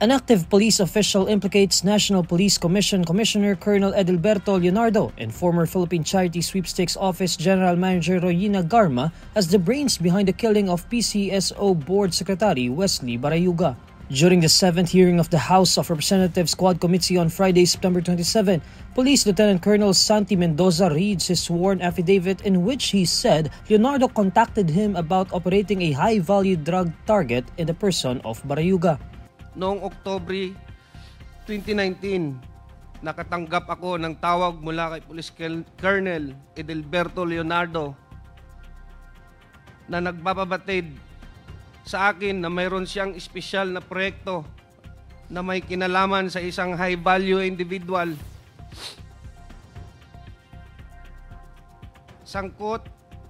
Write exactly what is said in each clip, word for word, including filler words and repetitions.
An active police official implicates National Police Commission Commissioner Colonel Edilberto Leonardo and former Philippine Charity Sweepstakes Office General Manager Royina Garma as the brains behind the killing of P C S O Board Secretary Wesley Barayuga. During the seventh hearing of the House of Representatives Quad Committee on Friday, September twenty-seventh, Police Lieutenant Colonel Santi Mendoza reads his sworn affidavit in which he said Leonardo contacted him about operating a high-value drug target in the person of Barayuga. Noong Oktubre twenty nineteen, nakatanggap ako ng tawag mula kay Police Colonel Edilberto Leonardo na nagbababatid sa akin na mayroon siyang espesyal na proyekto na may kinalaman sa isang high-value individual. Sangkot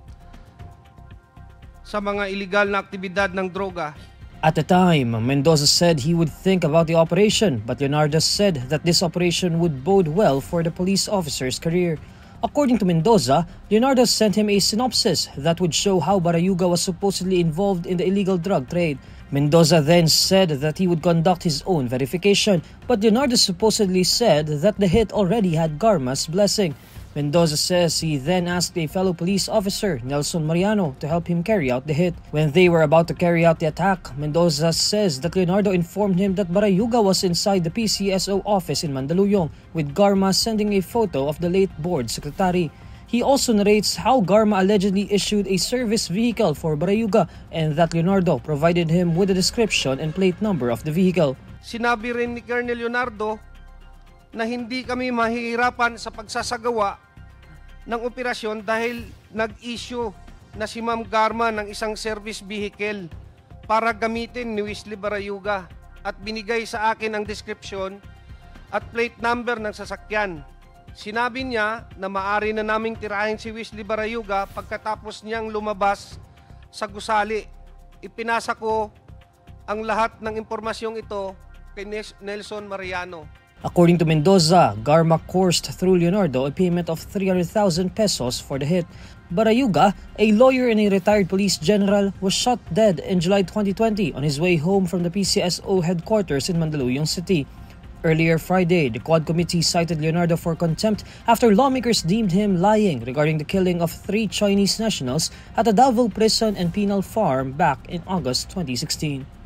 sa mga iligal na aktibidad ng droga. At the time, Mendoza said he would think about the operation, but Leonardo said that this operation would bode well for the police officer's career. According to Mendoza, Leonardo sent him a synopsis that would show how Barayuga was supposedly involved in the illegal drug trade. Mendoza then said that he would conduct his own verification, but Leonardo supposedly said that the hit already had Garma's blessing. Mendoza says he then asked a fellow police officer, Nelson Mariano, to help him carry out the hit. When they were about to carry out the attack, Mendoza says that Leonardo informed him that Barayuga was inside the P C S O office in Mandaluyong, with Garma sending a photo of the late board secretary. He also narrates how Garma allegedly issued a service vehicle for Barayuga and that Leonardo provided him with a description and plate number of the vehicle. Sinabi rin ni Colonel Leonardo na hindi kami mahihirapan sa pagsasagawa ng operasyon dahil nag-issue na si Ma'am Garma ng isang service vehicle para gamitin ni Wesley Barayuga at binigay sa akin ang description at plate number ng sasakyan. Sinabi niya na maaari na naming tirahin si Wesley Barayuga pagkatapos niyang lumabas sa gusali. Ipinasa ko ang lahat ng impormasyong ito kay Nelson Mariano. According to Mendoza, Garma coursed through Leonardo a payment of three hundred thousand pesos for the hit. Barayuga, a lawyer and a retired police general, was shot dead in July twenty twenty on his way home from the P C S O headquarters in Mandaluyong City. Earlier Friday, the Quad Committee cited Leonardo for contempt after lawmakers deemed him lying regarding the killing of three Chinese nationals at a Davao prison and penal farm back in August twenty sixteen.